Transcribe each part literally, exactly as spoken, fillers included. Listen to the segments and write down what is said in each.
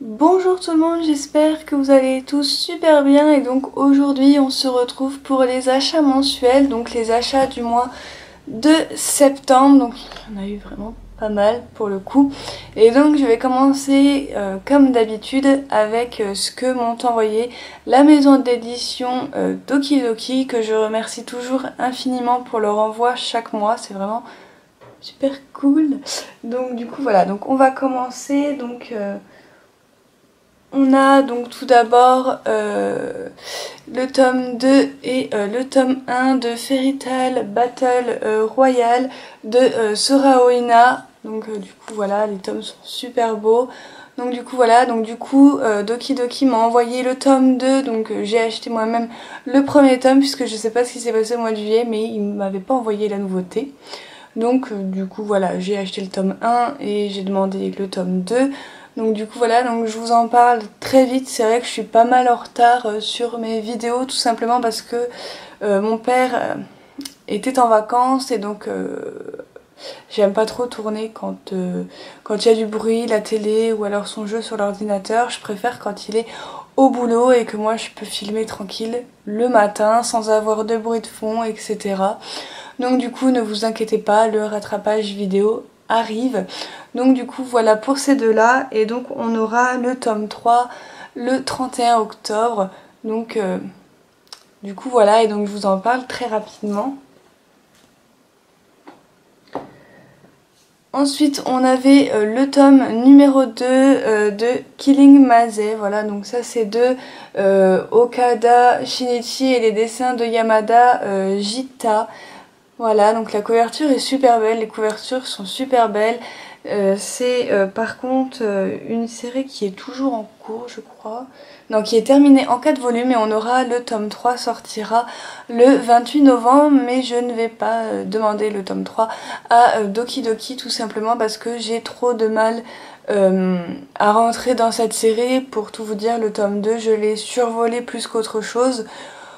Bonjour tout le monde, j'espère que vous allez tous super bien et donc aujourd'hui on se retrouve pour les achats mensuels, donc les achats du mois de septembre, donc il y en a eu vraiment pas mal pour le coup. Et donc je vais commencer euh, comme d'habitude avec euh, ce que m'ont envoyé la maison d'édition euh, Dokidoki, que je remercie toujours infiniment pour leur envoi chaque mois, c'est vraiment super cool. Donc du coup voilà, donc on va commencer donc... Euh, On a donc tout d'abord euh, le tome deux et euh, le tome un de Fairy Tail Battle euh, Royale de euh, Sora Oina. Donc euh, du coup voilà, les tomes sont super beaux. Donc du coup voilà, donc du coup euh, Dokidoki m'a envoyé le tome deux, donc euh, j'ai acheté moi-même le premier tome puisque je sais pas ce qui s'est passé au mois de juillet, mais il m'avait pas envoyé la nouveauté. Donc euh, du coup voilà, j'ai acheté le tome un et j'ai demandé le tome deux. Donc du coup voilà, donc je vous en parle très vite. C'est vrai que je suis pas mal en retard euh, sur mes vidéos, tout simplement parce que euh, mon père euh, était en vacances et donc euh, j'aime pas trop tourner quand euh, quand il y a du bruit, la télé ou alors son jeu sur l'ordinateur. Je préfère quand il est au boulot et que moi je peux filmer tranquille le matin sans avoir de bruit de fond, et cetera. Donc du coup ne vous inquiétez pas, le rattrapage vidéo arrive. Donc du coup voilà pour ces deux là, et donc on aura le tome trois le trente et un octobre. Donc euh, du coup voilà, et donc je vous en parle très rapidement. Ensuite on avait euh, le tome numéro deux euh, de Killing Maze, voilà, donc ça c'est de euh, Okada Shinichi et les dessins de Yamada euh, Jita. Voilà, donc la couverture est super belle, les couvertures sont super belles. Euh, c'est euh, par contre euh, une série qui est toujours en cours, je crois. Non, qui est terminée en quatre volumes, et on aura le tome trois sortira le vingt-huit novembre, mais je ne vais pas euh, demander le tome trois à euh, Dokidoki, tout simplement parce que j'ai trop de mal euh, à rentrer dans cette série. Pour tout vous dire, le tome deux, je l'ai survolé plus qu'autre chose.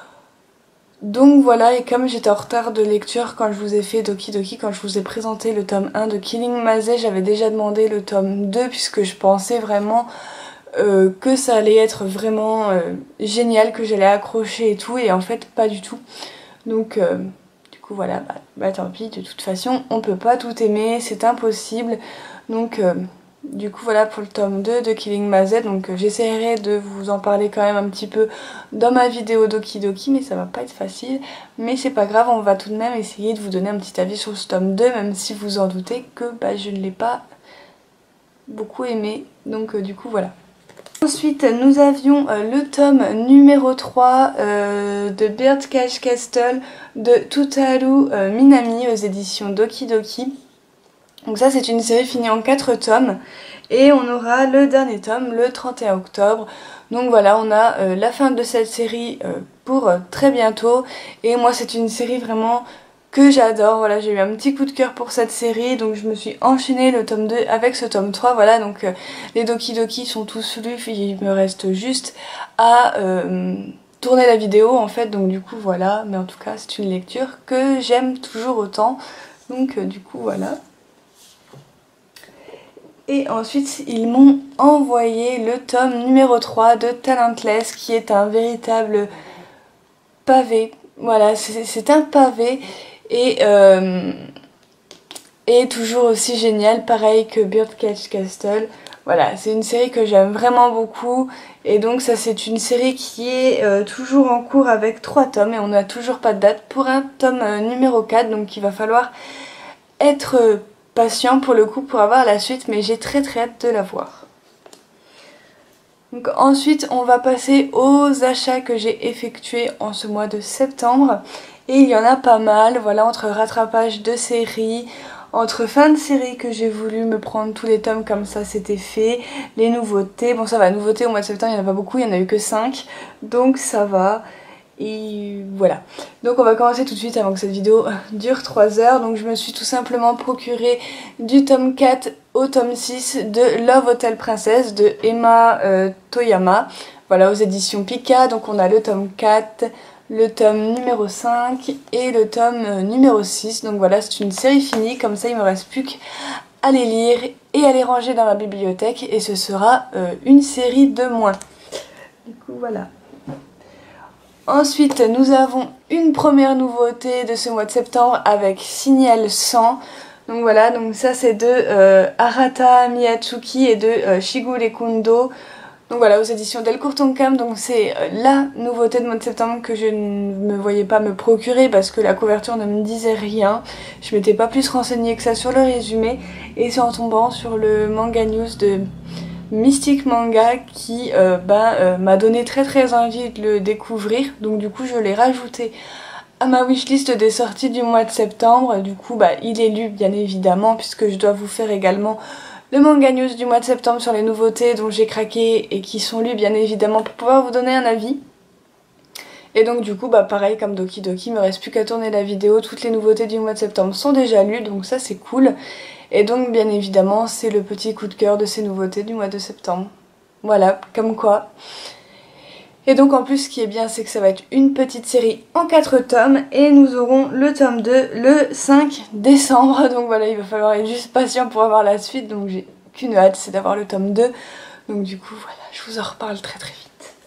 Donc voilà, et comme j'étais en retard de lecture quand je vous ai fait Dokidoki, quand je vous ai présenté le tome un de Killing Maze, j'avais déjà demandé le tome deux puisque je pensais vraiment euh, que ça allait être vraiment euh, génial, que j'allais accrocher et tout, et en fait pas du tout. Donc euh, du coup voilà, bah, bah tant pis, de toute façon on peut pas tout aimer, c'est impossible. Donc euh, du coup voilà pour le tome deux de Killing Maze, donc euh, j'essaierai de vous en parler quand même un petit peu dans ma vidéo Dokidoki, mais ça va pas être facile. Mais c'est pas grave, on va tout de même essayer de vous donner un petit avis sur ce tome deux, même si vous en doutez que bah, je ne l'ai pas beaucoup aimé. Donc euh, du coup voilà. Ensuite nous avions euh, le tome numéro trois euh, de Birdcage Castle de Tutaru euh, Minami aux éditions Dokidoki. Donc ça c'est une série finie en quatre tomes, et on aura le dernier tome le trente et un octobre. Donc voilà, on a euh, la fin de cette série euh, pour euh, très bientôt, et moi c'est une série vraiment que j'adore. Voilà, j'ai eu un petit coup de cœur pour cette série, donc je me suis enchaînée le tome deux avec ce tome trois. Voilà, donc euh, les Dokidoki sont tous lus, il me reste juste à euh, tourner la vidéo en fait, donc du coup voilà. Mais en tout cas c'est une lecture que j'aime toujours autant, donc euh, du coup voilà. Et ensuite, ils m'ont envoyé le tome numéro trois de Talentless, qui est un véritable pavé. Voilà, c'est un pavé, et, euh, et toujours aussi génial, pareil que Birdcage Castle. Voilà, c'est une série que j'aime vraiment beaucoup, et donc ça c'est une série qui est euh, toujours en cours avec trois tomes, et on n'a toujours pas de date pour un tome euh, numéro quatre, donc il va falloir être... Euh, patient pour le coup pour avoir la suite, mais j'ai très très hâte de la voir. Donc ensuite on va passer aux achats que j'ai effectués en ce mois de septembre, et il y en a pas mal, voilà, entre rattrapage de séries, entre fin de série que j'ai voulu me prendre tous les tomes comme ça c'était fait, les nouveautés, bon ça va, nouveautés au mois de septembre il n'y en a pas beaucoup, il n'y en a eu que cinq, donc ça va. Et voilà, donc on va commencer tout de suite avant que cette vidéo dure trois heures. Donc je me suis tout simplement procuré du tome quatre au tome six de Love Hotel Princess de Emma euh, Toyama, voilà, aux éditions Pika. Donc on a le tome quatre, le tome numéro cinq et le tome numéro six. Donc voilà, c'est une série finie, comme ça il me reste plus qu'à les lire et à les ranger dans ma bibliothèque, et ce sera euh, une série de moins. Du coup voilà. Ensuite nous avons une première nouveauté de ce mois de septembre avec Signal cent. Donc voilà, donc ça c'est de euh, Arata Miyatsuki et de euh, Shigure Kundo. Donc voilà, aux éditions Delcourt Tonkam. Donc c'est euh, la nouveauté de mois de septembre que je ne me voyais pas me procurer parce que la couverture ne me disait rien. Je m'étais pas plus renseignée que ça sur le résumé. Et c'est en tombant sur le manga news de Mystic Manga qui euh, bah, euh, m'a donné très très envie de le découvrir. Donc du coup je l'ai rajouté à ma wishlist des sorties du mois de septembre. Du coup bah il est lu bien évidemment puisque je dois vous faire également le manga news du mois de septembre sur les nouveautés dont j'ai craqué et qui sont lues bien évidemment pour pouvoir vous donner un avis. Et donc du coup bah pareil comme Doki Doki, il me reste plus qu'à tourner la vidéo, toutes les nouveautés du mois de septembre sont déjà lues donc ça c'est cool. Et donc bien évidemment c'est le petit coup de cœur de ces nouveautés du mois de septembre. Voilà, comme quoi. Et donc en plus ce qui est bien c'est que ça va être une petite série en quatre tomes et nous aurons le tome deux le cinq décembre. Donc voilà, il va falloir être juste patient pour avoir la suite, donc j'ai qu'une hâte, c'est d'avoir le tome deux. Donc du coup voilà, je vous en reparle très très vite.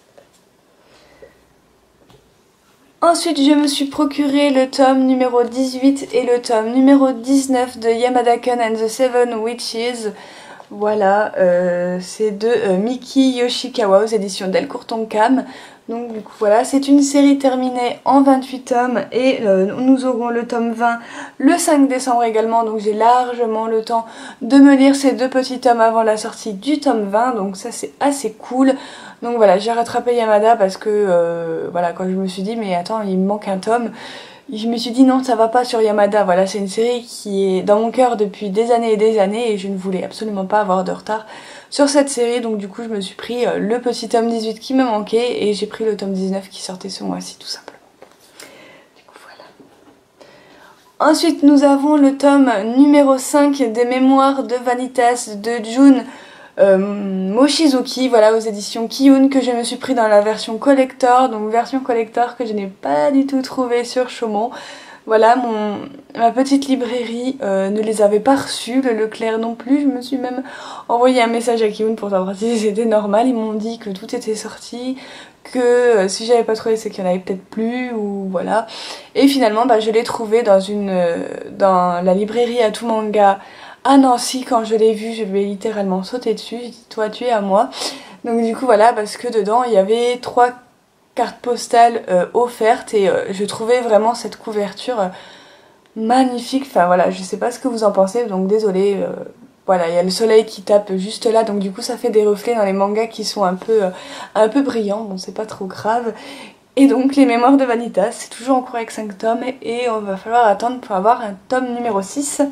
Ensuite je me suis procuré le tome numéro dix-huit et le tome numéro dix-neuf de Yamada-kun and the Seven Witches. Voilà, euh, c'est de euh, Miki Yoshikawa aux éditions Delcourt Tonkam. Donc du coup voilà, c'est une série terminée en vingt-huit tomes et euh, nous aurons le tome vingt le cinq décembre également. Donc j'ai largement le temps de me lire ces deux petits tomes avant la sortie du tome vingt. Donc ça c'est assez cool. Donc voilà, j'ai rattrapé Yamada parce que euh, voilà, quand je me suis dit mais attends il me manque un tome, je me suis dit non ça va pas sur Yamada. Voilà, c'est une série qui est dans mon cœur depuis des années et des années et je ne voulais absolument pas avoir de retard sur cette série. Donc du coup je me suis pris le petit tome dix-huit qui me manquait et j'ai pris le tome dix-neuf qui sortait ce mois-ci tout simplement. Du coup voilà. Ensuite nous avons le tome numéro cinq des mémoires de Vanitas de Jun Euh, Mochizuki, voilà, aux éditions Kiyun, que je me suis pris dans la version collector, donc version collector que je n'ai pas du tout trouvé sur Chaumont. Voilà, mon, ma petite librairie euh, ne les avait pas reçus, le Leclerc non plus. Je me suis même envoyé un message à Kiyun pour savoir si c'était normal. Ils m'ont dit que tout était sorti, que euh, si j'avais pas trouvé c'est qu'il y en avait peut-être plus, ou voilà. Et finalement bah, je l'ai trouvé dans, une, euh, dans la librairie à tout manga à Nancy. Quand je l'ai vu je lui ai littéralement sauté dessus, j'ai dit toi tu es à moi. Donc du coup voilà, parce que dedans il y avait trois cartes postales euh, offertes et euh, je trouvais vraiment cette couverture euh, magnifique. Enfin voilà, je sais pas ce que vous en pensez, donc désolée. Euh, voilà, il y a le soleil qui tape juste là, donc du coup ça fait des reflets dans les mangas qui sont un peu, euh, un peu brillants, bon c'est pas trop grave. Et donc les mémoires de Vanitas, c'est toujours en cours avec cinq tomes et on va falloir attendre pour avoir un tome numéro six.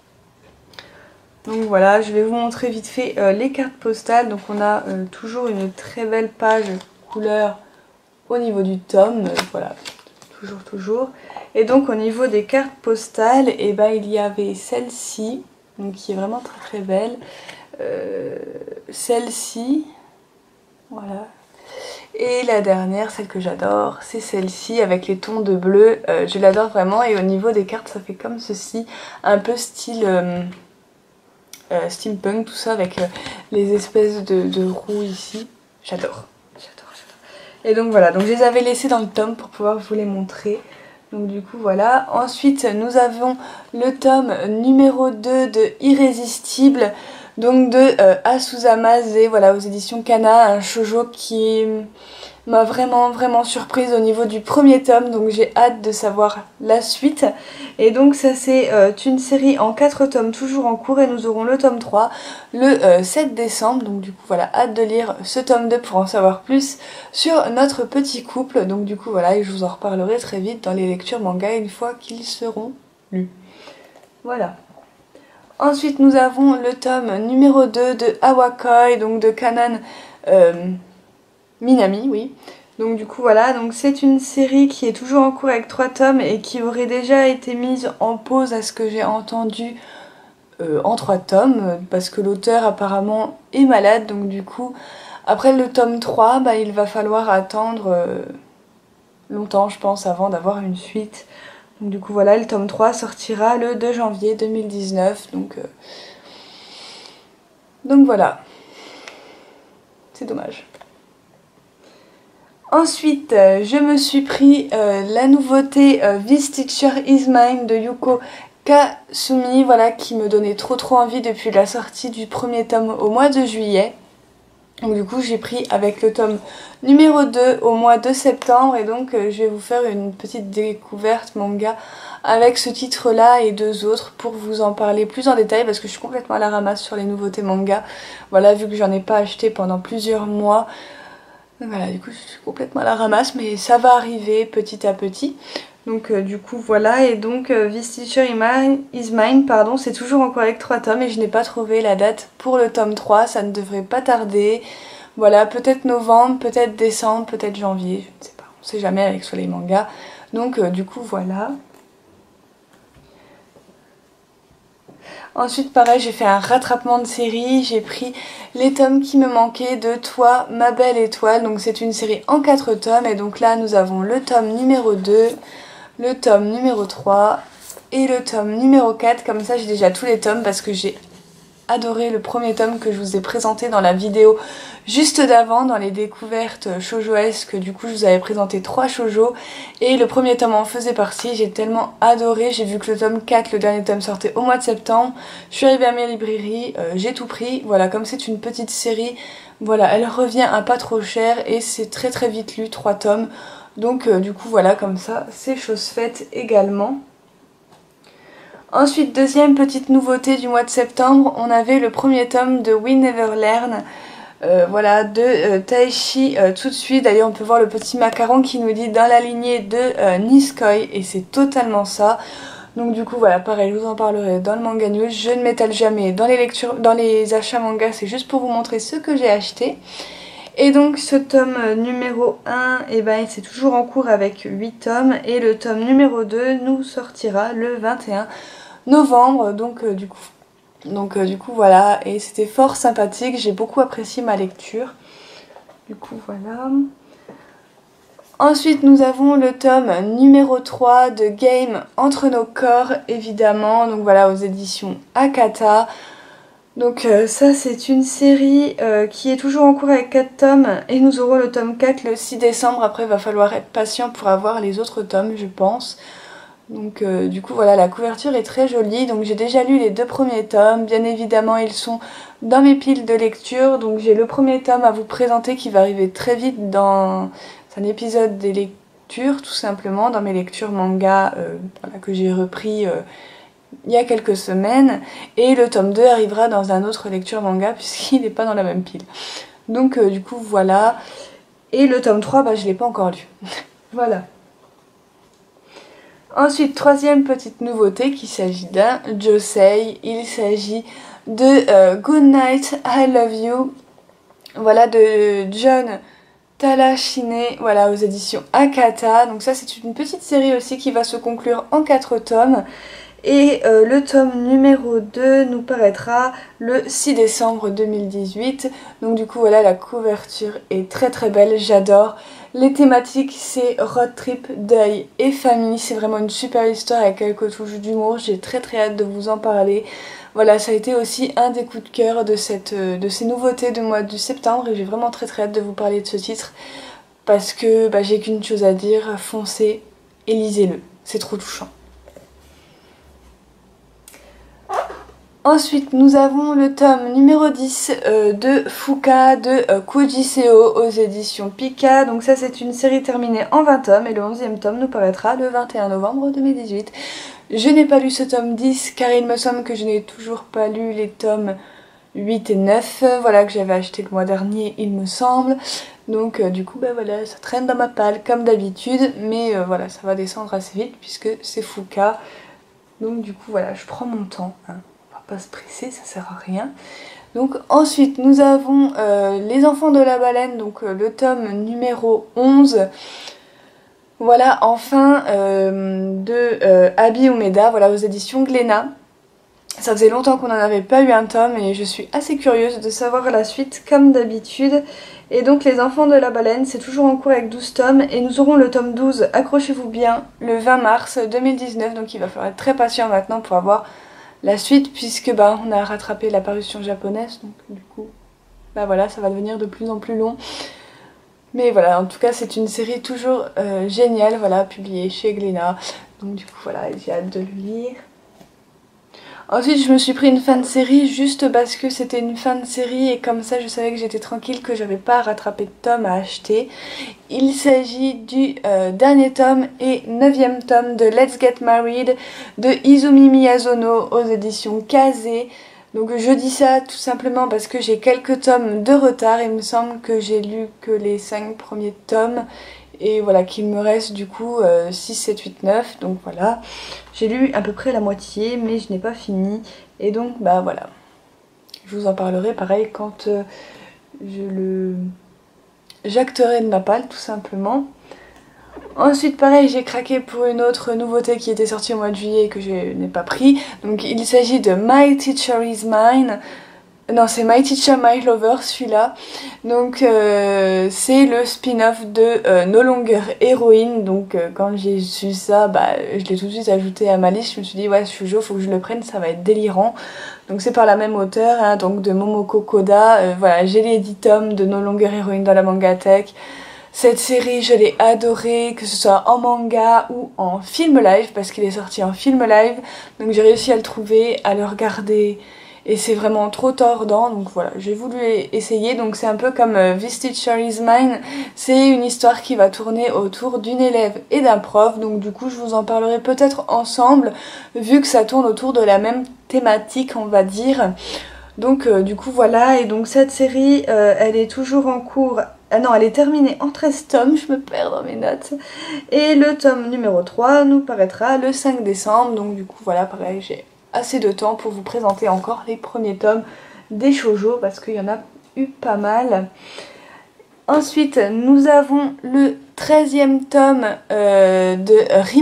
Donc voilà, je vais vous montrer vite fait euh, les cartes postales. Donc on a euh, toujours une très belle page couleur au niveau du tome, euh, voilà, toujours toujours. Et donc au niveau des cartes postales, et eh ben, il y avait celle-ci, donc qui est vraiment très très belle. Euh, celle-ci, voilà. Et la dernière, celle que j'adore, c'est celle-ci avec les tons de bleu. Euh, je l'adore vraiment et au niveau des cartes, ça fait comme ceci, un peu style... Euh, Euh, steampunk, tout ça avec euh, les espèces de, de roues ici. J'adore, j'adore, j'adore. Et donc voilà, donc je les avais laissés dans le tome pour pouvoir vous les montrer. Donc du coup voilà. Ensuite nous avons le tome numéro deux de Irrésistible, donc de euh, Asuzama Ze, voilà, aux éditions Kana, un shoujo qui m'a vraiment vraiment surprise au niveau du premier tome, donc j'ai hâte de savoir la suite. Et donc ça c'est euh, une série en quatre tomes toujours en cours et nous aurons le tome trois le euh, sept décembre, donc du coup voilà, hâte de lire ce tome deux pour en savoir plus sur notre petit couple. Donc du coup voilà, et je vous en reparlerai très vite dans les lectures manga une fois qu'ils seront lus. Voilà. Ensuite nous avons le tome numéro deux de Awakoi, donc de Kanan euh, Minami, oui. Donc du coup voilà, donc c'est une série qui est toujours en cours avec trois tomes et qui aurait déjà été mise en pause à ce que j'ai entendu euh, en trois tomes, parce que l'auteur apparemment est malade, donc du coup après le tome trois, bah, il va falloir attendre euh, longtemps je pense avant d'avoir une suite. Donc du coup voilà, le tome trois sortira le deux janvier deux mille dix-neuf, donc... Euh, Donc voilà, c'est dommage. Ensuite, euh, je me suis pris euh, la nouveauté euh, This Teacher Is Mine de Yuko Kasumi, voilà, qui me donnait trop trop envie depuis la sortie du premier tome au mois de juillet. Donc du coup j'ai pris avec le tome numéro deux au mois de septembre et donc euh, je vais vous faire une petite découverte manga avec ce titre là et deux autres pour vous en parler plus en détail parce que je suis complètement à la ramasse sur les nouveautés manga. Voilà, vu que j'en ai pas acheté pendant plusieurs mois. Voilà, du coup je suis complètement à la ramasse mais ça va arriver petit à petit. Donc euh, du coup voilà, et donc euh, This Teacher Is Mine, pardon, c'est toujours encore avec trois tomes et je n'ai pas trouvé la date pour le tome trois, ça ne devrait pas tarder. Voilà, peut-être novembre, peut-être décembre, peut-être janvier, je ne sais pas, on sait jamais avec Soleil Manga. Donc euh, du coup voilà. Ensuite pareil, j'ai fait un rattrapement de série, j'ai pris les tomes qui me manquaient de Toi, ma belle étoile. Donc c'est une série en quatre tomes et donc là nous avons le tome numéro deux, le tome numéro trois et le tome numéro quatre. Comme ça j'ai déjà tous les tomes parce que j'ai adoré le premier tome que je vous ai présenté dans la vidéo juste d'avant, dans les découvertes shoujoesques. Du coup je vous avais présenté trois shoujo et le premier tome en faisait partie. J'ai tellement adoré, j'ai vu que le tome quatre, le dernier tome, sortait au mois de septembre. Je suis arrivée à mes librairies, euh, j'ai tout pris. Voilà, comme c'est une petite série, voilà, elle revient à pas trop cher et c'est très très vite lu, trois tomes. Donc euh, du coup voilà, comme ça c'est chose faite également. Ensuite, deuxième petite nouveauté du mois de septembre, on avait le premier tome de We Never Learn, euh, voilà, de euh, Taishi euh, tout de suite. D'ailleurs on peut voir le petit macaron qui nous dit dans la lignée de euh, Nisekoi et c'est totalement ça. Donc du coup voilà, pareil, je vous en parlerai dans le manga news. Je ne m'étale jamais dans les lectures, dans les achats manga, c'est juste pour vous montrer ce que j'ai acheté. Et donc ce tome numéro un, et eh ben, c'est toujours en cours avec huit tomes. Et le tome numéro deux nous sortira le vingt et un novembre. Donc euh, du coup, donc, euh, du coup voilà, et c'était fort sympathique. J'ai beaucoup apprécié ma lecture. Du coup voilà. Ensuite nous avons le tome numéro trois de Game Entre nos corps, évidemment. Donc voilà, aux éditions Akata. Donc euh, ça c'est une série euh, qui est toujours en cours avec quatre tomes et nous aurons le tome quatre le six décembre. Après il va falloir être patient pour avoir les autres tomes je pense. Donc euh, du coup voilà, la couverture est très jolie. Donc j'ai déjà lu les deux premiers tomes, bien évidemment ils sont dans mes piles de lecture. Donc j'ai le premier tome à vous présenter qui va arriver très vite dans un épisode des lectures tout simplement, dans mes lectures manga euh, voilà, que j'ai repris euh, il y a quelques semaines, et le tome deux arrivera dans un autre lecture manga puisqu'il n'est pas dans la même pile. Donc euh, du coup voilà, et le tome trois bah je l'ai pas encore lu. Voilà. Ensuite, troisième petite nouveauté, qu'il s'agit d'un josei, il s'agit de euh, Good Night, I Love You, voilà, de John Talashine, voilà, aux éditions Akata. Donc ça c'est une petite série aussi qui va se conclure en quatre tomes. Et euh, le tome numéro deux nous paraîtra le six décembre deux mille dix-huit. Donc du coup voilà, la couverture est très très belle, j'adore. Les thématiques c'est road trip, deuil et famille. C'est vraiment une super histoire avec quelques touches d'humour. J'ai très très hâte de vous en parler. Voilà, ça a été aussi un des coups de cœur de, cette, de ces nouveautés du mois de septembre. Et j'ai vraiment très très hâte de vous parler de ce titre. Parce que bah, j'ai qu'une chose à dire, foncez et lisez-le. C'est trop touchant. Ensuite, nous avons le tome numéro dix euh, de Fuka de euh, Kujiseo aux éditions Pika. Donc ça c'est une série terminée en vingt tomes et le onzième tome nous paraîtra le vingt et un novembre deux mille dix-huit. Je n'ai pas lu ce tome dix car il me semble que je n'ai toujours pas lu les tomes huit et neuf, voilà, que j'avais acheté le mois dernier il me semble. Donc euh, du coup bah voilà, ça traîne dans ma palle comme d'habitude, mais euh, voilà, ça va descendre assez vite puisque c'est Fuka. Donc du coup voilà, je prends mon temps, hein. Pas se presser, ça sert à rien. Donc ensuite nous avons euh, Les Enfants de la Baleine, donc euh, le tome numéro onze. Voilà, enfin euh, de euh, Abi Umeda, voilà, aux éditions Glénat. Ça faisait longtemps qu'on n'en avait pas eu un tome et je suis assez curieuse de savoir la suite comme d'habitude. Et donc Les Enfants de la Baleine, c'est toujours en cours avec douze tomes et nous aurons le tome douze, accrochez-vous bien, le vingt mars deux mille dix-neuf. Donc il va falloir être très patient maintenant pour avoir la suite puisque bah, on a rattrapé la parution japonaise, donc du coup bah voilà, ça va devenir de plus en plus long. Mais voilà, en tout cas c'est une série toujours euh, géniale, voilà, publiée chez Glénat, donc du coup voilà, j'ai hâte de le lire. Ensuite je me suis pris une fin de série juste parce que c'était une fin de série et comme ça je savais que j'étais tranquille, que j'avais pas à rattraper de tome à acheter. Il s'agit du euh, dernier tome et neuvième tome de Let's Get Married de Izumi Miyazono aux éditions Kazé. Donc je dis ça tout simplement parce que j'ai quelques tomes de retard, il me semble que j'ai lu que les cinq premiers tomes. Et voilà, qu'il me reste du coup euh, six, sept, huit, neuf, donc voilà. J'ai lu à peu près la moitié, mais je n'ai pas fini. Et donc, bah voilà. Je vous en parlerai pareil quand euh, je le jacterai de ma palle, tout simplement. Ensuite, pareil, j'ai craqué pour une autre nouveauté qui était sortie au mois de juillet et que je n'ai pas pris. Donc il s'agit de My Teacher Is Mine. Non, c'est My Teacher, My Lover, celui-là. Donc, euh, c'est le spin-off de euh, No Longer Heroine. Donc, euh, quand j'ai su ça, bah, je l'ai tout de suite ajouté à ma liste. Je me suis dit, ouais, Shoujo, faut que je le prenne, ça va être délirant. Donc, c'est par la même auteure, hein, donc de Momoko Koda. Euh, voilà, j'ai les dix tomes de No Longer Heroine dans la Mangatech. Cette série, je l'ai adorée, que ce soit en manga ou en film live, parce qu'il est sorti en film live. Donc, j'ai réussi à le trouver, à le regarder. Et c'est vraiment trop tordant, donc voilà, j'ai voulu essayer. Donc c'est un peu comme euh, This Teacher Is Mine, c'est une histoire qui va tourner autour d'une élève et d'un prof. Donc du coup je vous en parlerai peut-être ensemble, vu que ça tourne autour de la même thématique, on va dire. Donc euh, du coup voilà, et donc cette série, euh, elle est toujours en cours. Ah non, elle est terminée en treize tomes, je me perds dans mes notes. Et le tome numéro trois nous paraîtra le cinq décembre, donc du coup voilà, pareil, j'ai assez de temps pour vous présenter encore les premiers tomes des shoujo parce qu'il y en a eu pas mal. Ensuite nous avons le treizième tome euh, de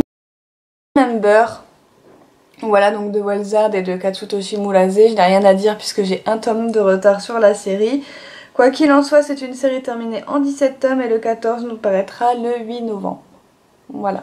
Remember. Voilà, donc de Walzard et de Katsutoshi Murase. Je n'ai rien à dire puisque j'ai un tome de retard sur la série. Quoi qu'il en soit, c'est une série terminée en dix-sept tomes et le quatorze nous paraîtra le huit novembre. Voilà.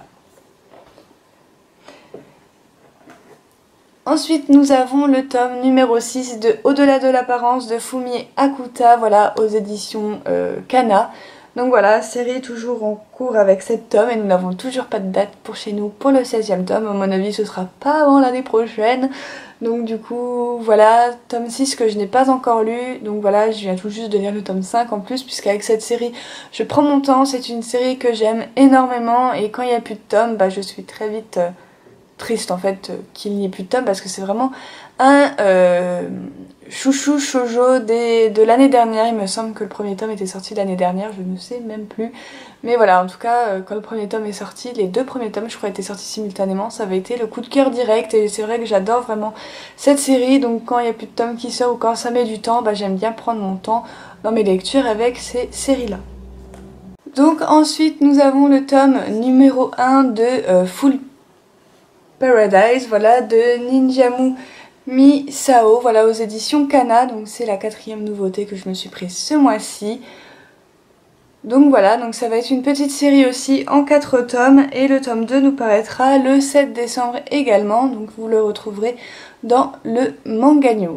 Ensuite, nous avons le tome numéro six de Au-delà de l'apparence de Fumi Akuta, voilà, aux éditions euh, Kana. Donc voilà, série toujours en cours avec sept tomes et nous n'avons toujours pas de date pour chez nous pour le seizième tome. À mon avis, ce sera pas avant l'année prochaine. Donc du coup, voilà, tome six que je n'ai pas encore lu. Donc voilà, je viens tout juste de lire le tome cinq en plus, puisqu'avec cette série, je prends mon temps. C'est une série que j'aime énormément et quand il n'y a plus de tomes, bah, je suis très vite... Euh, triste en fait euh, qu'il n'y ait plus de tome parce que c'est vraiment un euh, chouchou shoujo des, de l'année dernière. Il me semble que le premier tome était sorti l'année dernière, je ne sais même plus, mais voilà, en tout cas euh, quand le premier tome est sorti, les deux premiers tomes je crois étaient sortis simultanément, ça avait été le coup de cœur direct et c'est vrai que j'adore vraiment cette série. Donc quand il n'y a plus de tome qui sort ou quand ça met du temps, bah, j'aime bien prendre mon temps dans mes lectures avec ces séries là. Donc ensuite nous avons le tome numéro un de euh, Full Paradise, voilà, de Ninjamu Misao, voilà, aux éditions Kana. Donc c'est la quatrième nouveauté que je me suis prise ce mois-ci. Donc voilà, donc ça va être une petite série aussi en quatre tomes et le tome deux nous paraîtra le sept décembre également. Donc vous le retrouverez dans le Manga News.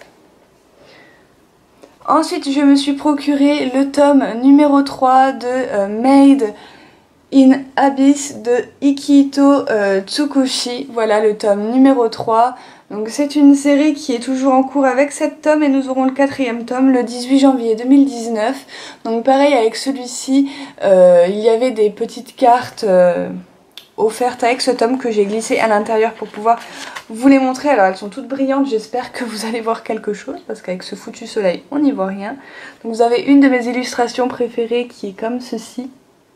Ensuite je me suis procuré le tome numéro trois de euh, Made in Abyss de Ikito euh, Tsukushi, voilà le tome numéro trois. Donc c'est une série qui est toujours en cours avec sept tomes et nous aurons le quatrième tome le dix-huit janvier deux mille dix-neuf. Donc pareil avec celui-ci, euh, il y avait des petites cartes euh, offertes avec ce tome que j'ai glissé à l'intérieur pour pouvoir vous les montrer. Alors elles sont toutes brillantes, j'espère que vous allez voir quelque chose parce qu'avec ce foutu soleil on n'y voit rien. Donc vous avez une de mes illustrations préférées qui est comme ceci.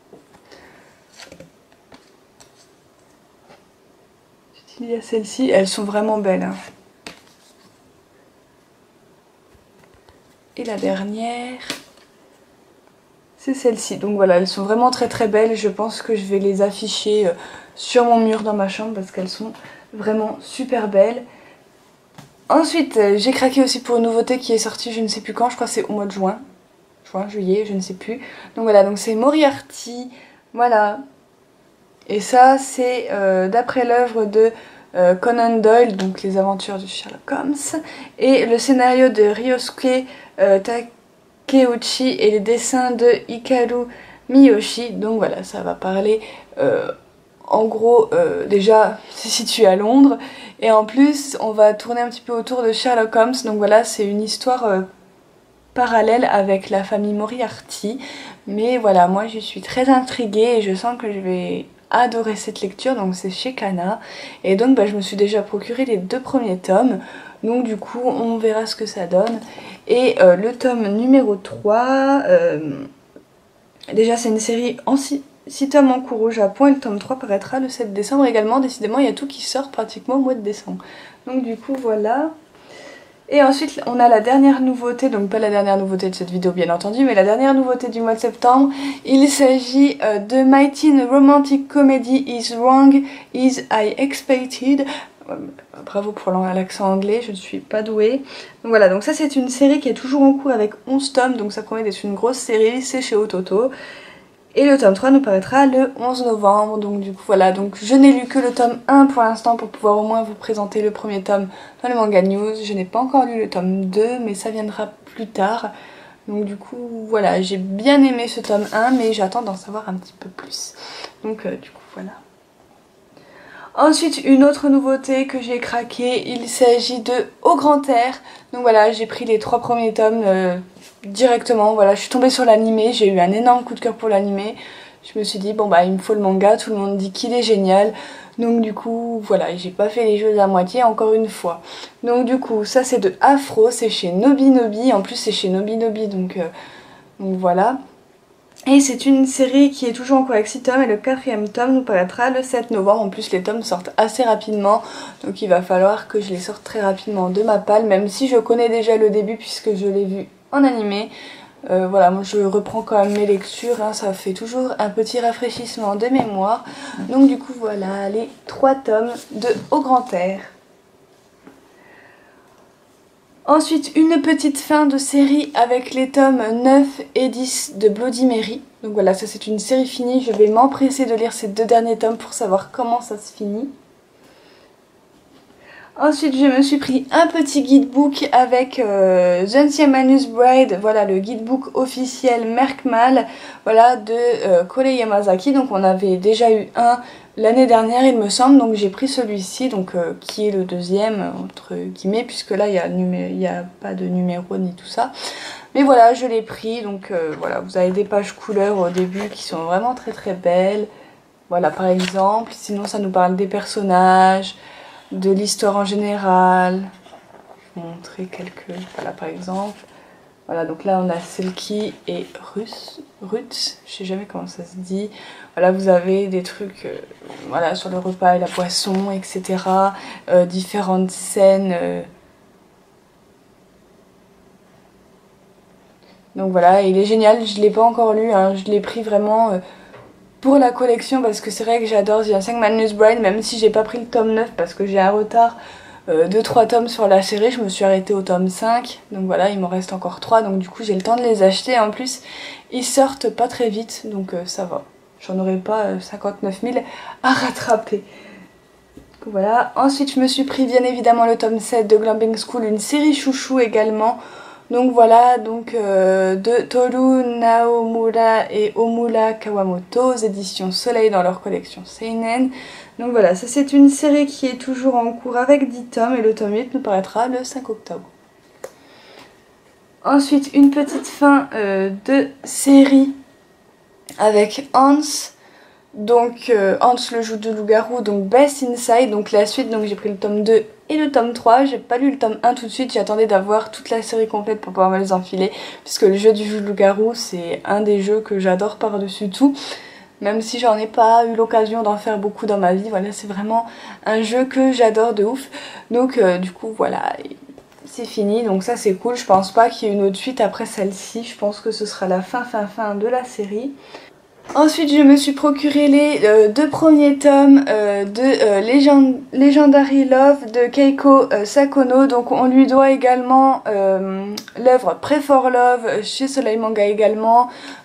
Il y a celles-ci, elles sont vraiment belles. Hein. Et la dernière, c'est celle-ci. Donc voilà, elles sont vraiment très très belles. Je pense que je vais les afficher sur mon mur dans ma chambre parce qu'elles sont vraiment super belles. Ensuite, j'ai craqué aussi pour une nouveauté qui est sortie je ne sais plus quand, je crois que c'est au mois de juin. Juin, juillet, je ne sais plus. Donc voilà, donc c'est Moriarty. Voilà. Et ça, c'est euh, d'après l'œuvre de euh, Conan Doyle, donc les aventures de Sherlock Holmes, et le scénario de Ryosuke euh, Takeuchi et les dessins de Hikaru Miyoshi. Donc voilà, ça va parler euh, en gros euh, déjà c'est situé à Londres et en plus on va tourner un petit peu autour de Sherlock Holmes. Donc voilà, c'est une histoire euh, parallèle avec la famille Moriarty, mais voilà, moi je suis très intriguée et je sens que je vais adorer cette lecture. Donc c'est chez Kana et donc bah, je me suis déjà procuré les deux premiers tomes, donc du coup on verra ce que ça donne. Et euh, le tome numéro trois, euh, déjà c'est une série en six tomes en cours au Japon et le tome trois paraîtra le sept décembre également. Décidément il y a tout qui sort pratiquement au mois de décembre, donc du coup voilà. Et ensuite on a la dernière nouveauté, donc pas la dernière nouveauté de cette vidéo bien entendu, mais la dernière nouveauté du mois de septembre. Il s'agit euh, de My Teen Romantic Comedy Is Wrong Is I Expected. Bravo pour l'accent anglais, je ne suis pas douée. Donc voilà, donc ça c'est une série qui est toujours en cours avec onze tomes, donc ça promet d'être une grosse série, c'est chez Ototo. Et le tome trois nous paraîtra le onze novembre, donc du coup voilà, donc je n'ai lu que le tome un pour l'instant pour pouvoir au moins vous présenter le premier tome dans le manga news. Je n'ai pas encore lu le tome deux, mais ça viendra plus tard. Donc du coup voilà, j'ai bien aimé ce tome un, mais j'attends d'en savoir un petit peu plus. Donc euh, du coup voilà. Ensuite, une autre nouveauté que j'ai craqué, il s'agit de Au Grand Air. Donc voilà, j'ai pris les trois premiers tomes euh, directement. Voilà, je suis tombée sur l'animé, j'ai eu un énorme coup de cœur pour l'animé. Je me suis dit, bon bah il me faut le manga, tout le monde dit qu'il est génial. Donc du coup, voilà, j'ai pas fait les choses à moitié encore une fois. Donc du coup, ça c'est de Afro, c'est chez Nobinobi. En plus c'est chez Nobinobi, donc, euh, donc voilà. Et c'est une série qui est toujours en cours avec six tomes et le quatrième tome nous paraîtra le sept novembre. En plus les tomes sortent assez rapidement, donc il va falloir que je les sorte très rapidement de ma palle, même si je connais déjà le début puisque je l'ai vu en animé. Euh, voilà, moi je reprends quand même mes lectures, hein, ça fait toujours un petit rafraîchissement de mémoire. Donc du coup voilà les trois tomes de Au Grand Air. Ensuite, une petite fin de série avec les tomes neuf et dix de Bloody Mary. Donc voilà, ça c'est une série finie. Je vais m'empresser de lire ces deux derniers tomes pour savoir comment ça se finit. Ensuite, je me suis pris un petit guidebook avec euh, The Manus Bride, voilà le guidebook officiel Merkmal, voilà de euh, Kore Yamazaki. Donc on avait déjà eu un l'année dernière il me semble, donc j'ai pris celui-ci, donc euh, qui est le deuxième entre guillemets, puisque là il n'y a, a pas de numéro ni tout ça. Mais voilà, je l'ai pris, donc euh, voilà, vous avez des pages couleurs au début qui sont vraiment très très belles. Voilà par exemple, sinon ça nous parle des personnages, de l'histoire en général. Je vais vous montrer quelques, voilà par exemple. Voilà, donc là on a Selkie et Ruth, Ruth, je sais jamais comment ça se dit. Voilà, vous avez des trucs euh, voilà, sur le repas et la boisson, et cetera. Euh, différentes scènes. Euh... Donc voilà, il est génial, je ne l'ai pas encore lu, hein. Je l'ai pris vraiment euh, pour la collection parce que c'est vrai que j'adore The Manus Bride, même si j'ai pas pris le tome neuf parce que j'ai un retard Euh, deux trois tomes sur la série. Je me suis arrêtée au tome cinq, donc voilà, il m'en reste encore trois, donc du coup j'ai le temps de les acheter. En plus ils sortent pas très vite, donc euh, ça va, j'en aurai pas euh, cinquante-neuf mille à rattraper. Donc, voilà. Ensuite je me suis pris bien évidemment le tome sept de Glumbing School, une série chouchou également. Donc voilà, donc euh, de Toru Naomura et Omura Kawamoto aux éditions Soleil dans leur collection Seinen. Donc voilà, ça c'est une série qui est toujours en cours avec dix tomes et le tome huit nous paraîtra le cinq octobre. Ensuite, une petite fin euh, de série avec Hans. Donc euh, Hans le joue de loup-garou, donc Best Inside, donc la suite. Donc j'ai pris le tome deux et le tome trois. J'ai pas lu le tome un tout de suite, j'attendais d'avoir toute la série complète pour pouvoir me les enfiler, puisque le jeu du loup-garou c'est un des jeux que j'adore par-dessus tout. Même si j'en ai pas eu l'occasion d'en faire beaucoup dans ma vie, voilà, c'est vraiment un jeu que j'adore de ouf. Donc euh, du coup voilà, c'est fini, donc ça c'est cool. Je pense pas qu'il y ait une autre suite après celle-ci, je pense que ce sera la fin fin fin de la série. Ensuite je me suis procuré les euh, deux premiers tomes euh, de euh, Legend Legendary Love de Keiko euh, Sakono. Donc on lui doit également euh, l'œuvre Pray for Love chez Soleil Manga également.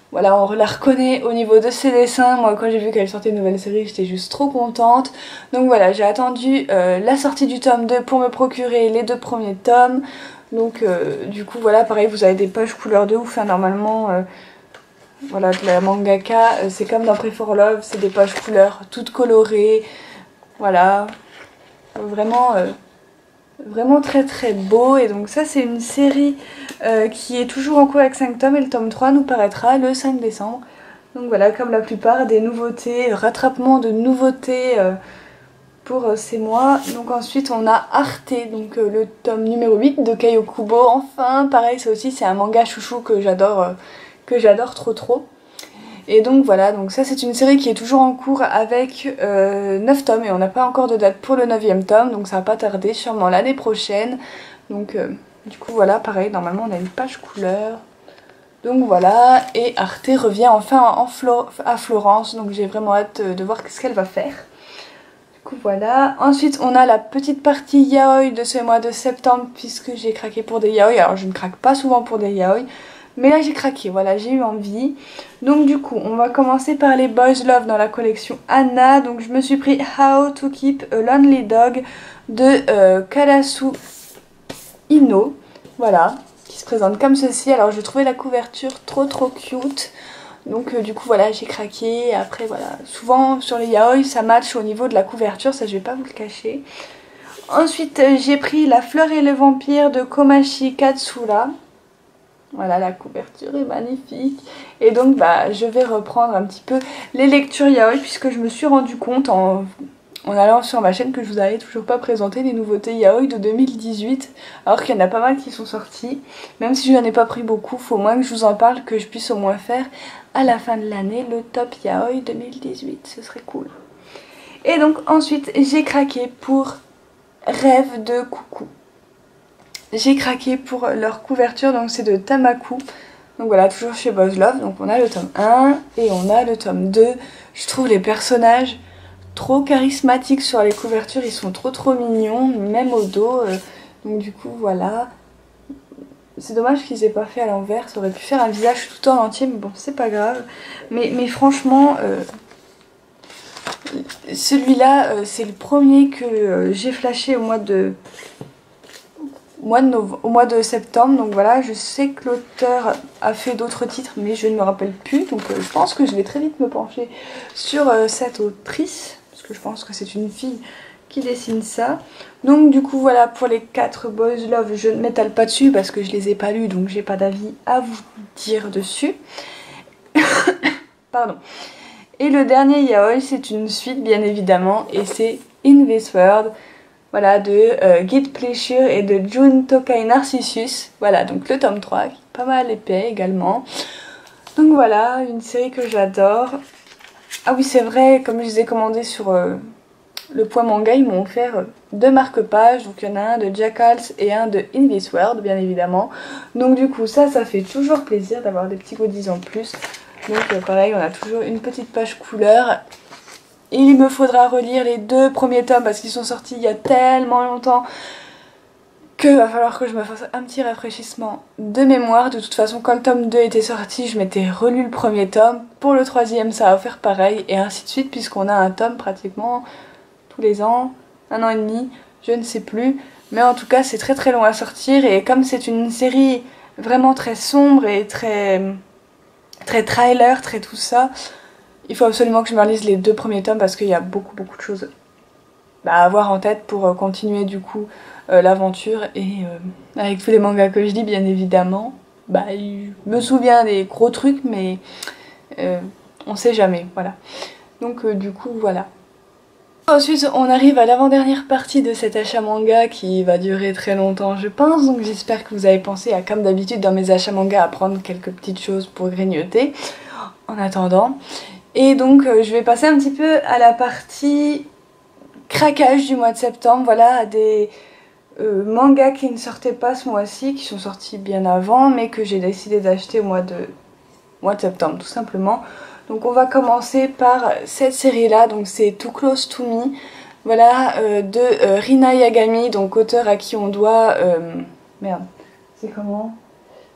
Voilà, on la reconnaît au niveau de ses dessins. Moi, quand j'ai vu qu'elle sortait une nouvelle série, j'étais juste trop contente. Donc voilà, j'ai attendu euh, la sortie du tome deux pour me procurer les deux premiers tomes. Donc euh, du coup, voilà, pareil, vous avez des pages couleur de ouf, hein, normalement. Euh, voilà, de la mangaka, euh, c'est comme dans Pray for Love, c'est des pages couleur toutes colorées. Voilà, vraiment... Euh, Vraiment très très beau. Et donc ça c'est une série euh, qui est toujours en cours avec cinq tomes et le tome trois nous paraîtra le cinq décembre. Donc voilà, comme la plupart des nouveautés, rattrapement de nouveautés euh, pour euh, ces mois. Donc ensuite on a Arte, donc euh, le tome numéro huit de Kei Okubo. Enfin pareil, ça aussi c'est un manga chouchou que j'adore, euh, que j'adore trop trop. Et donc voilà, donc ça c'est une série qui est toujours en cours avec euh, neuf tomes et on n'a pas encore de date pour le neuvième tome, donc ça va pas tarder, sûrement l'année prochaine. Donc euh, du coup voilà, pareil, normalement on a une page couleur. Donc voilà, et Arte revient enfin en Flo à Florence, donc j'ai vraiment hâte de voir ce qu'elle va faire. Du coup voilà, ensuite on a la petite partie yaoi de ce mois de septembre puisque j'ai craqué pour des yaoi. Alors je ne craque pas souvent pour des yaoi, mais là j'ai craqué, voilà, j'ai eu envie. Donc du coup, on va commencer par les Boys Love dans la collection Anna. Donc je me suis pris How to Keep a Lonely Dog de euh, Karasu Ino. Voilà, qui se présente comme ceci. Alors j'ai trouvé la couverture trop trop cute. Donc euh, du coup voilà, j'ai craqué. Après voilà, souvent sur les yaoi ça match au niveau de la couverture, ça je vais pas vous le cacher. Ensuite euh, j'ai pris La Fleur et le Vampire de Komachi Katsura. Voilà, la couverture est magnifique. Et donc bah je vais reprendre un petit peu les lectures yaoi puisque je me suis rendu compte en, en allant sur ma chaîne que je vous avais toujours pas présenté les nouveautés yaoi de deux mille dix-huit. Alors qu'il y en a pas mal qui sont sortis. Même si je n'en ai pas pris beaucoup, faut au moins que je vous en parle, que je puisse au moins faire à la fin de l'année le top yaoi deux mille dix-huit. Ce serait cool. Et donc ensuite j'ai craqué pour Rêve de Coucou. J'ai craqué pour leur couverture, donc c'est de Tamaku. Donc voilà, toujours chez Boys Love. Donc on a le tome un et on a le tome deux. Je trouve les personnages trop charismatiques sur les couvertures, ils sont trop trop mignons, même au dos. Euh, donc du coup voilà. C'est dommage qu'ils aient pas fait à l'envers, ça aurait pu faire un visage tout en entier, mais bon c'est pas grave. Mais, mais franchement, euh, celui-là euh, c'est le premier que euh, j'ai flashé au mois de... Mois de novembre, au mois de septembre, donc voilà, je sais que l'auteur a fait d'autres titres mais je ne me rappelle plus, donc euh, je pense que je vais très vite me pencher sur euh, cette autrice parce que je pense que c'est une fille qui dessine ça. Donc du coup voilà, pour les quatre Boys Love, je ne m'étale pas dessus parce que je les ai pas lus, donc j'ai pas d'avis à vous dire dessus. Pardon. Et le dernier yaoi, c'est une suite bien évidemment, et c'est In This World. Voilà, de euh, Guide Pleasure et de Jun Tokai Narcissus. Voilà, donc le tome trois, qui est pas mal épais également. Donc voilà, une série que j'adore. Ah oui, c'est vrai, comme je les ai commandés sur euh, le point manga, ils m'ont offert deux marque-pages. Donc il y en a un de Jackals et un de In This World, bien évidemment. Donc du coup, ça, ça fait toujours plaisir d'avoir des petits goodies en plus. Donc euh, pareil, on a toujours une petite page couleur. Et il me faudra relire les deux premiers tomes parce qu'ils sont sortis il y a tellement longtemps que va falloir que je me fasse un petit rafraîchissement de mémoire. De toute façon, quand le tome deux était sorti, je m'étais relu le premier tome. Pour le troisième, ça va faire pareil et ainsi de suite puisqu'on a un tome pratiquement tous les ans, un an et demi, je ne sais plus. Mais en tout cas, c'est très très long à sortir et comme c'est une série vraiment très sombre et très, très trailer, très tout ça... Il faut absolument que je me relise les deux premiers tomes parce qu'il y a beaucoup beaucoup de choses bah, à avoir en tête pour euh, continuer du coup euh, l'aventure. Et euh, avec tous les mangas que je lis bien évidemment, bah, je me souviens des gros trucs mais euh, on sait jamais, voilà. Donc euh, du coup voilà. Ensuite on arrive à l'avant-dernière partie de cet achat manga qui va durer très longtemps je pense. Donc j'espère que vous avez pensé à, comme d'habitude dans mes achats manga, à prendre quelques petites choses pour grignoter en attendant. Et donc euh, je vais passer un petit peu à la partie craquage du mois de septembre, voilà, à des euh, mangas qui ne sortaient pas ce mois-ci, qui sont sortis bien avant, mais que j'ai décidé d'acheter au mois de, mois de septembre tout simplement. Donc on va commencer par cette série-là, donc c'est Too Close to Me, voilà, euh, de euh, Rina Yagami, donc auteur à qui on doit... Euh, merde, c'est comment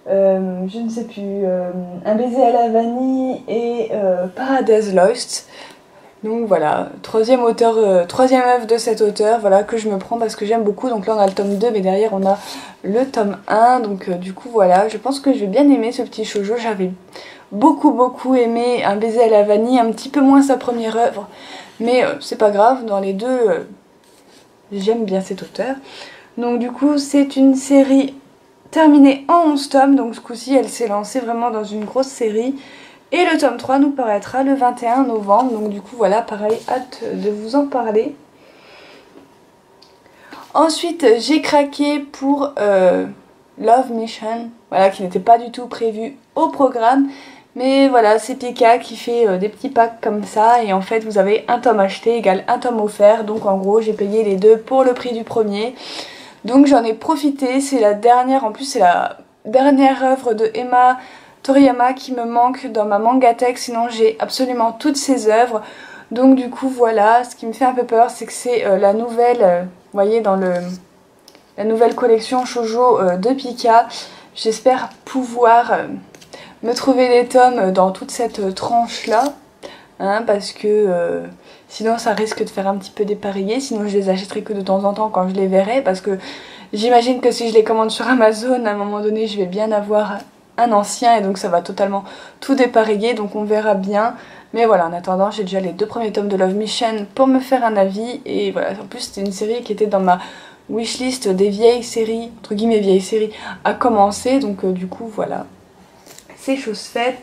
euh, je ne sais plus, euh, Un baiser à la vanille et euh, Paradise Lost. Donc voilà, troisième auteur, euh, troisième œuvre de cet auteur, voilà, que je me prends parce que j'aime beaucoup. Donc là on a le tome deux, mais derrière on a le tome un. Donc euh, du coup voilà, je pense que je vais bien aimer ce petit shoujo. J'avais beaucoup beaucoup aimé Un baiser à la vanille, un petit peu moins sa première œuvre. Mais euh, c'est pas grave, dans les deux, euh, j'aime bien cet auteur. Donc du coup c'est une série terminée en onze tomes. Donc ce coup-ci elle s'est lancée vraiment dans une grosse série. Et le tome trois nous paraîtra le vingt et un novembre. Donc du coup voilà, pareil, hâte de vous en parler. Ensuite j'ai craqué pour euh, Love Mission. Voilà, qui n'était pas du tout prévu au programme. Mais voilà, c'est Pika qui fait euh, des petits packs comme ça. Et en fait vous avez un tome acheté égale un tome offert. Donc en gros j'ai payé les deux pour le prix du premier. Donc j'en ai profité. C'est la dernière, en plus c'est la dernière œuvre de Emma Toriyama qui me manque dans ma mangatech, sinon j'ai absolument toutes ses œuvres. Donc du coup voilà, ce qui me fait un peu peur, c'est que c'est euh, la nouvelle, euh, vous voyez dans le la nouvelle collection shoujo euh, de Pika. J'espère pouvoir euh, me trouver des tomes dans toute cette euh, tranche là, hein, parce que euh, sinon ça risque de faire un petit peu dépareiller. Sinon je les achèterai que de temps en temps quand je les verrai, parce que j'imagine que si je les commande sur Amazon, à un moment donné je vais bien avoir un ancien et donc ça va totalement tout dépareiller, donc on verra bien. Mais voilà, en attendant j'ai déjà les deux premiers tomes de Love Mission pour me faire un avis. Et voilà, en plus c'était une série qui était dans ma wishlist des vieilles séries, entre guillemets vieilles séries à commencer. Donc euh, du coup voilà, c'est chose faite.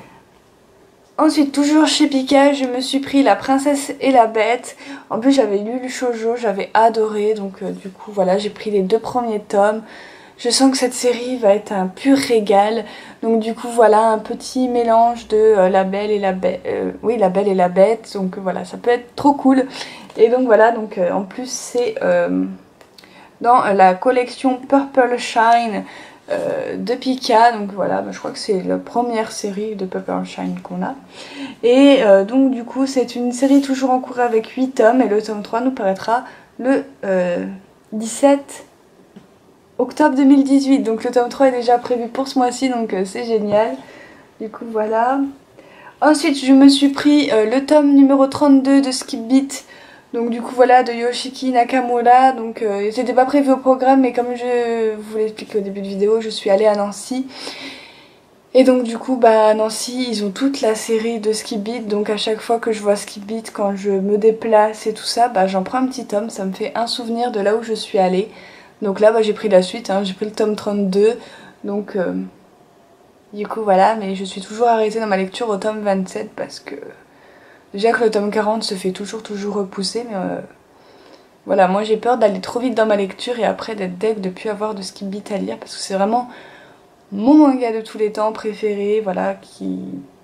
Ensuite toujours chez Pika, je me suis pris La Princesse et la Bête. En plus j'avais lu le shoujo, j'avais adoré, donc euh, du coup voilà, j'ai pris les deux premiers tomes. Je sens que cette série va être un pur régal. Donc du coup voilà, un petit mélange de euh, La Belle et la Bête. Euh, oui, La Belle et la Bête. Donc euh, voilà, ça peut être trop cool. Et donc voilà, donc euh, en plus c'est euh, dans la collection Purple Shine euh, de Pika. Donc voilà, bah, je crois que c'est la première série de Purple Shine qu'on a. Et euh, donc du coup c'est une série toujours en cours avec huit tomes. Et le tome trois nous paraîtra le euh, dix-sept octobre deux mille dix-huit, donc le tome trois est déjà prévu pour ce mois-ci, donc euh, c'est génial. Du coup voilà. Ensuite je me suis pris euh, le tome numéro trente-deux de Skip Beat, donc du coup voilà, de Yoshiki Nakamura. Donc euh, c'était pas prévu au programme, mais comme je vous l'ai expliqué au début de vidéo, je suis allée à Nancy. Et donc du coup bah à Nancy ils ont toute la série de Skip Beat, donc à chaque fois que je vois Skip Beat, quand je me déplace et tout ça, bah j'en prends un petit tome, ça me fait un souvenir de là où je suis allée. Donc là bah, j'ai pris la suite, hein. J'ai pris le tome trente-deux, donc euh, du coup voilà, mais je suis toujours arrêtée dans ma lecture au tome vingt-sept parce que déjà que le tome quarante se fait toujours toujours repousser, mais euh, voilà, moi j'ai peur d'aller trop vite dans ma lecture et après d'être deg de plus avoir de Skip Beat à lire, parce que c'est vraiment mon manga de tous les temps préféré, voilà, qui,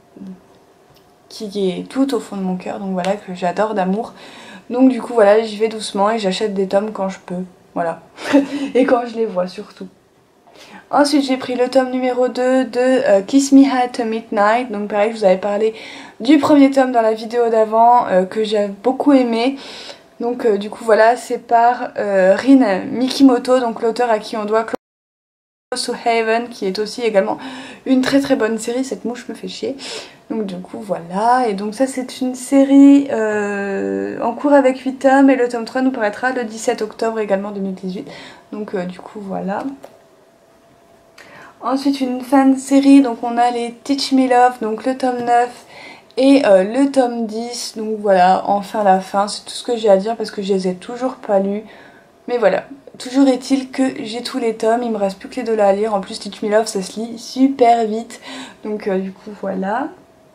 qui est tout au fond de mon cœur, donc voilà, que j'adore d'amour. Donc du coup voilà, j'y vais doucement et j'achète des tomes quand je peux. Voilà. Et quand je les vois surtout. Ensuite j'ai pris le tome numéro deux de euh, Kiss Me At Midnight. Donc pareil, je vous avais parlé du premier tome dans la vidéo d'avant, euh, que j'ai beaucoup aimé. Donc euh, du coup voilà, c'est par euh, Rin Mikimoto, donc l'auteur à qui on doit Close to Heaven, qui est aussi également une très très bonne série. Cette mouche me fait chier. Donc du coup voilà, et donc ça c'est une série euh, en cours avec huit tomes, et le tome trois nous paraîtra le dix-sept octobre également deux mille dix-huit. Donc euh, du coup voilà. Ensuite une fin de série, donc on a les Teach Me Love, donc le tome neuf et euh, le tome dix. Donc voilà, enfin la fin, c'est tout ce que j'ai à dire parce que je les ai toujours pas lus. Mais voilà, toujours est-il que j'ai tous les tomes, il me reste plus que les deux là à lire. En plus Teach Me Love ça se lit super vite, donc euh, du coup voilà.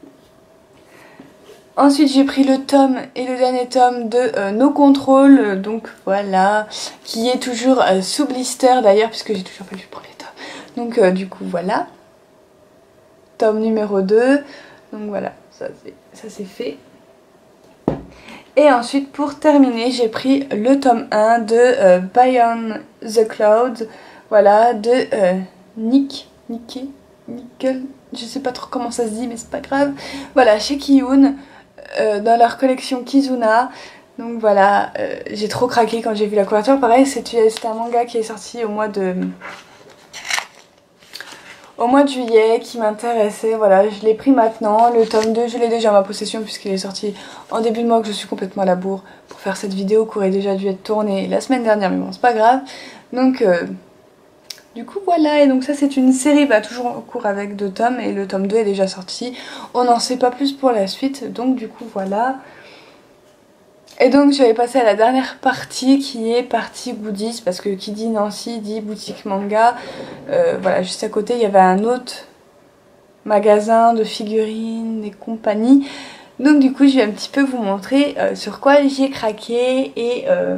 Ensuite j'ai pris le tome et le dernier tome de euh, No Control, euh, donc voilà, qui est toujours euh, sous blister d'ailleurs, puisque j'ai toujours pas lu le premier tome. Donc euh, du coup voilà, tome numéro deux, donc voilà, ça c'est fait. Et ensuite pour terminer j'ai pris le tome un de euh, Beyond the Clouds, voilà, de euh, Nick, Nicky, Nickel, je sais pas trop comment ça se dit mais c'est pas grave, voilà, chez Kiyun. Euh, dans leur collection Kizuna. Donc voilà, euh, j'ai trop craqué quand j'ai vu la couverture. Pareil, c'est un manga qui est sorti au mois de au mois de juillet qui m'intéressait. Voilà, je l'ai pris maintenant. Le tome deux, je l'ai déjà en ma possession puisqu'il est sorti en début de mois, que je suis complètement à la bourre pour faire cette vidéo qui aurait déjà dû être tournée la semaine dernière, mais bon, c'est pas grave. Donc, euh, du coup, voilà. Et donc ça, c'est une série bah, toujours en cours avec deux tomes et le tome deux est déjà sorti. On n'en sait pas plus pour la suite, donc du coup, voilà. Et donc je vais passer à la dernière partie qui est partie goodies, parce que qui dit Nancy dit boutique manga. Euh, voilà, juste à côté il y avait un autre magasin de figurines et compagnie. Donc du coup je vais un petit peu vous montrer euh, sur quoi j'y ai craqué. Et, euh,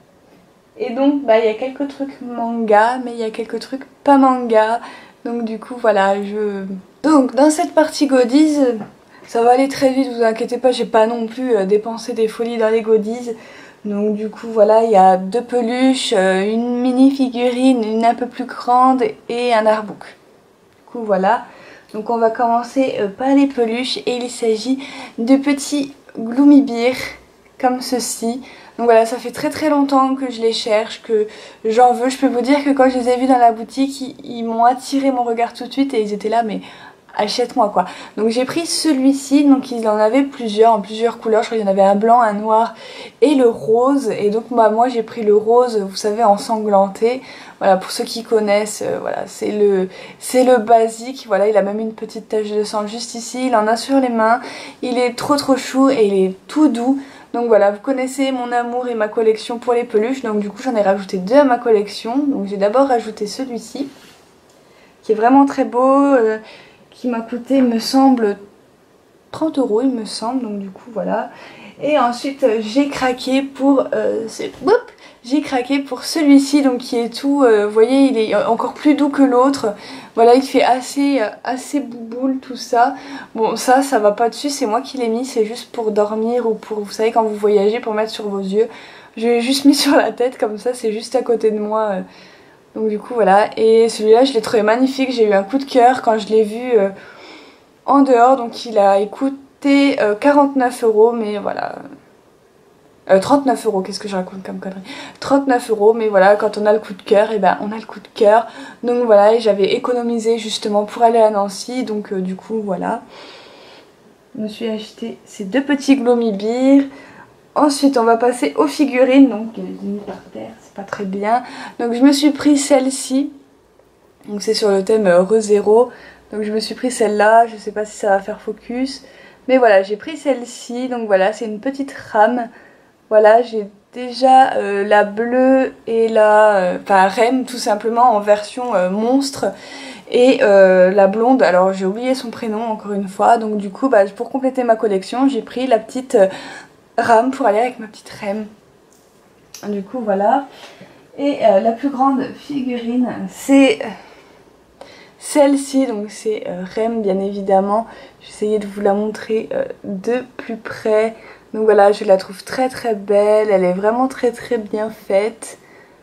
et donc bah il y a quelques trucs manga, mais il y a quelques trucs pas manga. Donc du coup voilà, je... Donc dans cette partie goodies... Ça va aller très vite, vous inquiétez pas, j'ai pas non plus euh, dépensé des folies dans les goodies. Donc du coup voilà, il y a deux peluches, euh, une mini figurine, une un peu plus grande et un artbook. Du coup voilà, donc on va commencer euh, par les peluches et il s'agit de petits Gloomy Bear comme ceci. Donc voilà, ça fait très très longtemps que je les cherche, que j'en veux. Je peux vous dire que quand je les ai vus dans la boutique, ils, ils m'ont attiré mon regard tout de suite et ils étaient là mais... achète-moi quoi. Donc j'ai pris celui-ci, donc il en avait plusieurs, en plusieurs couleurs, je crois qu'il y en avait un blanc, un noir et le rose. Et donc bah, moi j'ai pris le rose, vous savez, ensanglanté. Voilà, pour ceux qui connaissent, euh, voilà, c'est le c'est le basique. Voilà, il a même une petite tache de sang juste ici, il en a sur les mains. Il est trop trop chou et il est tout doux. Donc voilà, vous connaissez mon amour et ma collection pour les peluches. Donc du coup j'en ai rajouté deux à ma collection. Donc j'ai d'abord rajouté celui-ci, qui est vraiment très beau. Euh, qui m'a coûté, me semble, trente euros il me semble, donc du coup voilà. Et ensuite j'ai craqué pour euh, j'ai craqué pour celui-ci, donc qui est tout, euh, vous voyez, il est encore plus doux que l'autre. Voilà, il fait assez assez bouboule tout ça. Bon, ça ça va pas dessus, c'est moi qui l'ai mis, c'est juste pour dormir ou pour, vous savez, quand vous voyagez, pour mettre sur vos yeux. Je l'ai juste mis sur la tête comme ça, c'est juste à côté de moi. euh, Donc du coup voilà, et celui-là je l'ai trouvé magnifique, j'ai eu un coup de cœur quand je l'ai vu euh, en dehors. Donc il a coûté euh, quarante-neuf euros, mais voilà, euh, trente-neuf euros, qu'est-ce que je raconte comme connerie, trente-neuf euros, mais voilà, quand on a le coup de cœur, et ben on a le coup de cœur. Donc voilà, et j'avais économisé justement pour aller à Nancy, donc euh, du coup voilà, je me suis acheté ces deux petits Gloomy Bear. Ensuite on va passer aux figurines, donc il est mis par terre, c'est pas très bien. Donc je me suis pris celle-ci, donc c'est sur le thème ReZero, donc je me suis pris celle-là, je sais pas si ça va faire focus, mais voilà, j'ai pris celle-ci. Donc voilà, c'est une petite rame. Voilà, j'ai déjà euh, la bleue et la, euh, enfin Rem tout simplement en version euh, monstre. Et euh, la blonde, alors j'ai oublié son prénom encore une fois, donc du coup bah, pour compléter ma collection j'ai pris la petite euh, rame pour aller avec ma petite Rem. Du coup voilà. Et euh, la plus grande figurine c'est celle-ci, donc c'est euh, Rem bien évidemment. J'ai essayé de vous la montrer euh, de plus près. Donc voilà, je la trouve très très belle, elle est vraiment très très bien faite.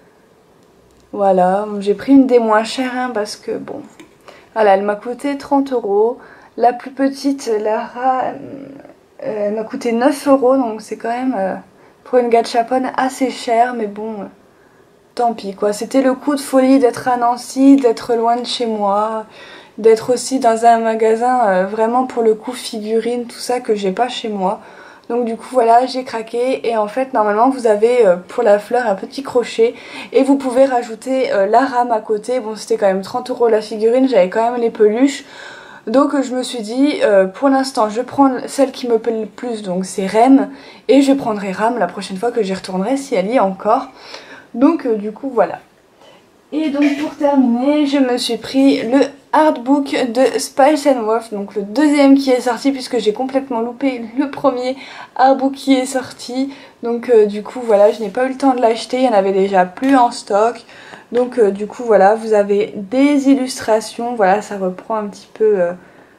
Voilà, j'ai pris une des moins chères hein, parce que bon, voilà, elle m'a coûté trente euros. La plus petite, Lara, euh, elle m'a coûté neuf euros, donc c'est quand même euh, pour une gachapon assez cher, mais bon, euh, tant pis quoi. C'était le coup de folie d'être à Nancy, d'être loin de chez moi, d'être aussi dans un magasin euh, vraiment pour le coup figurine, tout ça que j'ai pas chez moi. Donc du coup voilà, j'ai craqué. Et en fait normalement vous avez euh, pour la fleur un petit crochet et vous pouvez rajouter euh, la rame à côté. Bon, c'était quand même trente euros la figurine, j'avais quand même les peluches. Donc je me suis dit euh, pour l'instant je prends celle qui me plaît le plus, donc c'est Rem, et je prendrai Rame la prochaine fois que j'y retournerai si elle y est encore. Donc euh, du coup voilà. Et donc pour terminer, je me suis pris le artbook de Spice and Wolf, donc le deuxième qui est sorti puisque j'ai complètement loupé le premier artbook qui est sorti. Donc euh, du coup voilà, je n'ai pas eu le temps de l'acheter, il y en avait déjà plus en stock. Donc euh, du coup voilà, vous avez des illustrations, voilà, ça reprend un petit peu... Euh...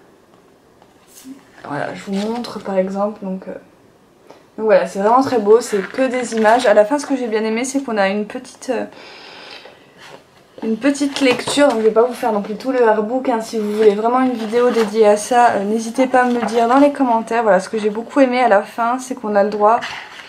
Voilà, je vous montre par exemple, donc... Euh... Donc voilà, c'est vraiment très beau, c'est que des images. À la fin, ce que j'ai bien aimé, c'est qu'on a une petite... Euh... Une petite lecture, donc je vais pas vous faire non plus tout le artbook, hein. Si vous voulez vraiment une vidéo dédiée à ça, euh, n'hésitez pas à me le dire dans les commentaires. Voilà, ce que j'ai beaucoup aimé à la fin, c'est qu'on a le droit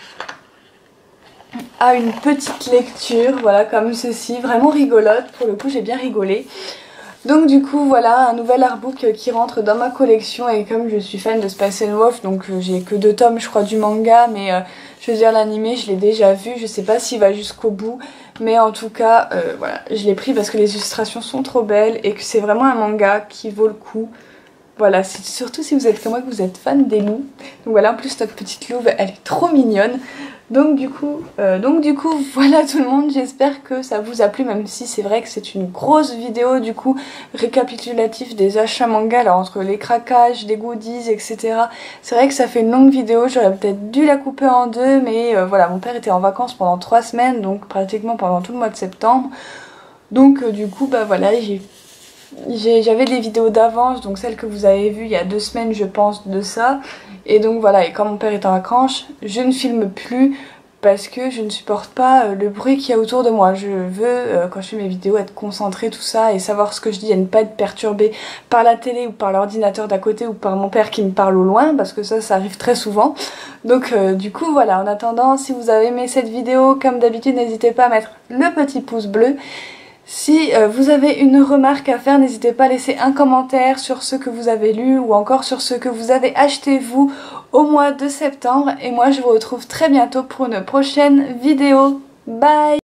à une petite lecture, voilà, comme ceci, vraiment rigolote, pour le coup j'ai bien rigolé. Donc du coup voilà un nouvel artbook qui rentre dans ma collection, et comme je suis fan de Spice and Wolf, donc euh, j'ai que deux tomes je crois du manga, mais euh, je veux dire l'animé je l'ai déjà vu, je sais pas s'il va jusqu'au bout, mais en tout cas euh, voilà, je l'ai pris parce que les illustrations sont trop belles et que c'est vraiment un manga qui vaut le coup. Voilà, surtout si vous êtes comme moi, que vous êtes fan des loups. Donc voilà, en plus notre petite louve elle est trop mignonne. Donc du coup, euh, donc du coup voilà tout le monde, j'espère que ça vous a plu, même si c'est vrai que c'est une grosse vidéo du coup récapitulatif des achats manga, alors entre les craquages, les goodies, et cetera. C'est vrai que ça fait une longue vidéo, j'aurais peut-être dû la couper en deux, mais euh, voilà, mon père était en vacances pendant trois semaines, donc pratiquement pendant tout le mois de septembre. Donc euh, du coup bah voilà, j'ai j'avais des vidéos d'avance, donc celles que vous avez vues il y a deux semaines je pense de ça. Et donc voilà, et quand mon père est en vacances, je ne filme plus parce que je ne supporte pas le bruit qu'il y a autour de moi. Je veux, euh, quand je fais mes vidéos, être concentrée, tout ça, et savoir ce que je dis, et ne pas être perturbée par la télé ou par l'ordinateur d'à côté ou par mon père qui me parle au loin, parce que ça, ça arrive très souvent. Donc euh, du coup voilà, en attendant, si vous avez aimé cette vidéo, comme d'habitude, n'hésitez pas à mettre le petit pouce bleu. Si euh, vous avez une remarque à faire, n'hésitez pas à laisser un commentaire sur ce que vous avez lu ou encore sur ce que vous avez acheté vous au mois de septembre. Et moi je vous retrouve très bientôt pour une prochaine vidéo. Bye!